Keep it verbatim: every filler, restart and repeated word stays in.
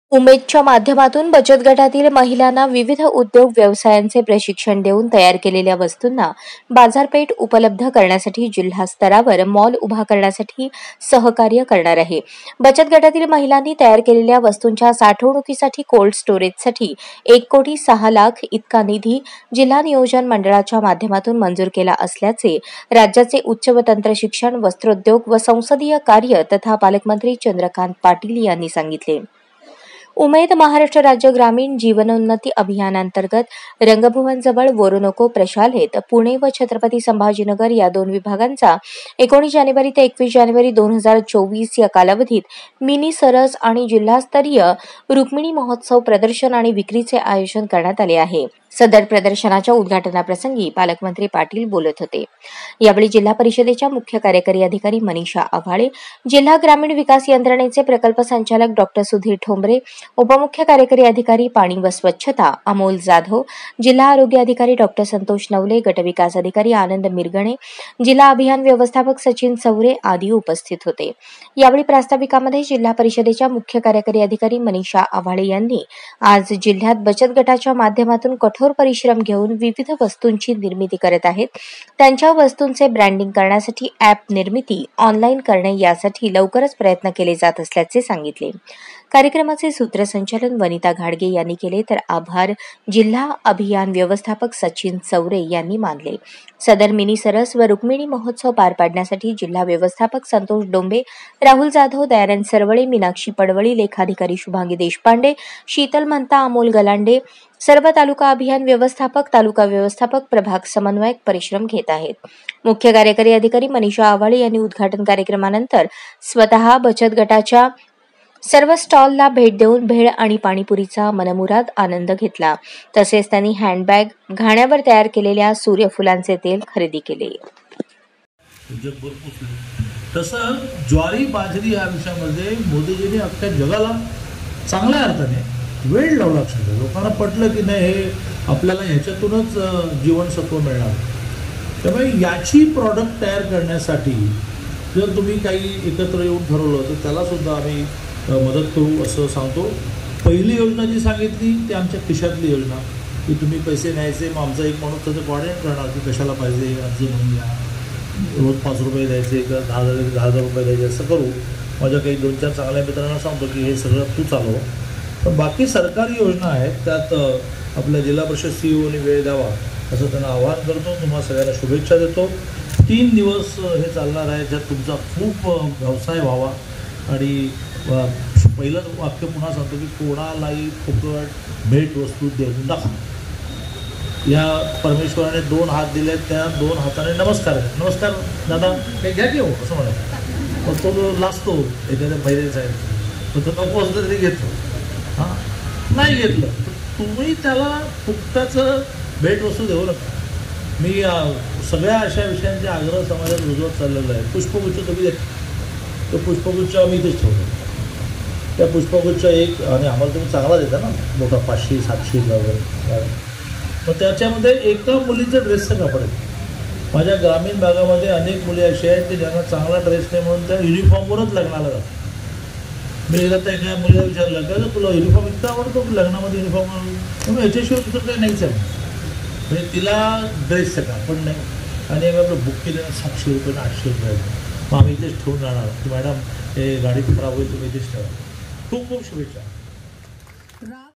उमेदच्या माध्यमातून बचत गटातील महिलांना विविध उद्योग व्यवसायांचे प्रशिक्षण देऊन तयार केलेल्या वस्तूंना बाजारपेठ उपलब्ध करण्यासाठी जिल्हा स्तरावर मॉल उभा करण्यासाठी सहकार्य करणार आहे। बचत गटातील महिलांनी तयार केलेल्या वस्तूंच्या साठवणुकीसाठी कोल्ड स्टोरेजसाठी एक कोटी सहा लाख इतका निधी जिल्हा नियोजन मंडळाच्या माध्यमातून मंजूर केला असल्याचे राज्याचे उच्च व तंत्र शिक्षण, वस्त्रोद्योग व संसदीय कार्य तथा पालकमंत्री चंद्रकांत पाटील यांनी सांगितले। उमेद महाराष्ट्र राज्य ग्रामीण जीवनोन्नती अभियानांतर्गत रंगभवन जवळ वोरोनोको प्रशालेत पुणे व छत्रपती संभाजीनगर या दोन विभागांचा एकोणीस जानेवारी ते एकवीस जानेवारी दोन हजार चोवीस या कालावधीत मिनी सरस आणि जिल्हास्तरीय रुक्मिणी महोत्सव प्रदर्शन आणि विक्रीचे आयोजन करण्यात आले आहे। सदर प्रदर्शनाच्या उद्घाटनाप्रसंगी पालकमंत्री पाटील बोलत होते। यावेळी जिल्हा परिषदेच्या मुख्य कार्यकारी अधिकारी मनीषा आव्हाळे, जिल्हा ग्रामीण विकास यंत्रणेचे प्रकल्प संचालक डॉक्टर सुधीर ठोंबरे, उपमुख्य कार्यकारी अधिकारी पाणी व स्वच्छता अमोल जाधव, जिल्हा आरोग्य अधिकारी डॉक्टर संतोष नवले, गटविकास अधिकारी आनंद मिरगणे, जिल्हा अभियान व्यवस्थापक सचिन चौरे आदी उपस्थित होते। यावेळी प्रास्ताविकामध्ये जिल्हा परिषदेच्या मुख्य कार्यकारी अधिकारी मनीषा आव्हाळे यांनी आज जिल्ह्यात बचत गटाच्या माध्यमातून कठोर परिश्रम घेऊन विविध वस्तूंची निर्मिती करत आहेत, त्यांच्या वस्तूंचे ब्रँडिंग करण्यासाठी ॲप निर्मिती ऑनलाईन करणे यासाठी लवकरच प्रयत्न केले जात असल्याचे सांगितले। कार्यक्रमाचे सूत्रसंचालन वनिता घाडगे यांनी केले, तर आभार जिल्हा अभियान व्यवस्थापक सचिन चौरे यांनी मानले। सदर मिनी सरस व रुक्मिणी महोत्सव पार पाडण्यासाठी जिल्हा व्यवस्थापक संतोष डोंबे, राहुल जाधव, दयानंद सरवळे, मीनाक्षी पडवळी, लेखाधिकारी शुभांगी देशपांडे, शीतल महंता, अमोल गलांडे, सर्व तालुका अभियान व्यवस्थापक, तालुका व्यवस्थापक, प्रभाग समन्वयक परिश्रम घेत आहेत। मुख्य कार्यकारी अधिकारी मनीषा आव्हाळे यांनी उद्घाटन कार्यक्रमानंतर स्वतः बचत गटाच्या सर्व स्टॉलला भेट देऊन भेळ आणि पाणीपुरीचा मनमुराद आनंद घेतला। तसेच त्यांनी हँडबॅग, घाण्यावर तयार केलेल्या सूर्यफुलांचे तेल खरेदी केले। तसं ज्वारी बाजरी या विषयामध्ये मोदीजींनी अख्ख्या जगाला चांगल्या अर्थाने वेळ लावला अक्षरशः लोकांना पटलं की नाही हे आपल्याला ह्याच्यातूनच जीवनसत्व मिळणार। त्यामुळे याची प्रॉडक्ट तयार करण्यासाठी जर तुम्ही काही एकत्र येऊन ठरवलं तर त्याला सुद्धा आम्ही मदत करू असं सांगतो। पहिली योजना जी सांगितली ती आमच्या खिशातली योजना की तुम्ही पैसे न्यायचे, मग आमचा एक माणूस त्याचं कॉर्डिनेट करणार की कशाला पाहिजे, अर्ज म्हणून या, रोज पाच रुपये द्यायचे का दहा हजार दहा हजार रुपये द्यायचे असं करू। माझ्या काही दोन चार चांगल्या मित्रांना सांगतो की हे सगळं तू चालव। पण बाकी सरकारी योजना आहेत त्यात आपल्या जिल्हा परिषद सीईओनी वेळ द्यावा असं त्यांना आवाहन करतो। तुम्हाला सगळ्यांना शुभेच्छा देतो। तीन दिवस हे चालणार आहे ज्यात तुमचा खूप व्यवसाय व्हावा। आणि पहिलंच वाक्य पुन्हा सांगतो की कोणालाही फुकट भेट वस्तू देऊन दाखवा। या परमेश्वराने दोन हात दिले, त्या दोन हाताने नमस्कार नमस्कार दादा हे घ्या की हो असं म्हणायचं। मग तो लाजतो एखाद्या बहिरे साहेब तो नको असलं तरी घेतो, हां नाही घेतलं तुम्ही त्याला फुकटाचं भेटवस्तू देऊ नका। मी सगळ्या अशा विषयांचे आग्रह समाजात रुजवत चाललेला आहे। पुष्पगुच्छ तुम्ही देता, तो पुष्पगुच्छ आम्ही इथेच ठेवतो। त्या पुष्पगुच्छ एक आणि आम्हाला तुम्ही चांगला देता ना मोठा पाचशे सातशे वगैरे, मग त्याच्यामध्ये एका मुलीचं ड्रेसचं कापड आहे। माझ्या ग्रामीण भागामध्ये अनेक मुली अशा आहेत की ज्यांना चांगला ड्रेस नाही म्हणून त्या युनिफॉर्मवरच लग्नाला जातात। मी एकदा एका मुलीला विचारलं का तुला युनिफॉर्म इतका आवडतो लग्नामध्ये युनिफॉर्म, मग याच्याशिवाय तुझं काही नाहीच आहे म्हणजे तिला ड्रेसचं कापड नाही। आणि आम्ही आपलं बुक केलं सातशे रुपये आठशे रुपये, मग आम्ही इथेच ठेवून राहणार की मॅडम हे गाडी खराब होईल तुम्ही इथेच ठेवा। खूप खूप शुभेच्छा।